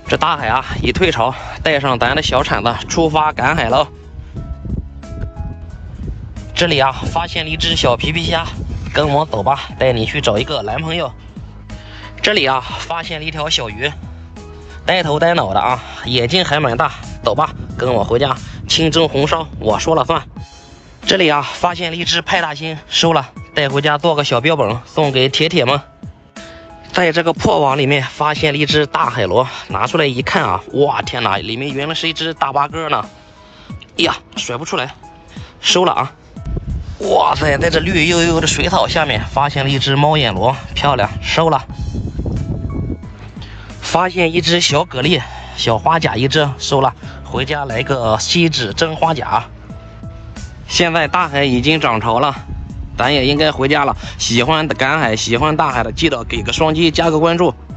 这大海啊，已退潮，带上咱的小铲子出发赶海喽。这里啊，发现了一只小皮皮虾，跟我走吧，带你去找一个男朋友。这里啊，发现了一条小鱼，呆头呆脑的啊，眼睛还蛮大。走吧，跟我回家，清蒸红烧我说了算。这里啊，发现了一只派大星，收了，带回家做个小标本，送给铁铁们。在这个破网里面发现了一只大海螺，拿出来一看啊，哇天哪，里面原来是一只大八哥呢！哎呀，甩不出来，收了啊！哇塞，在这绿油油的水草下面发现了一只猫眼螺，漂亮，收了。发现一只小蛤蜊，小花甲一只，收了，回家来个锡纸蒸花甲。现在大海已经涨潮了，咱也应该回家了。喜欢赶海、喜欢大海的，记得给个双击，加个关注。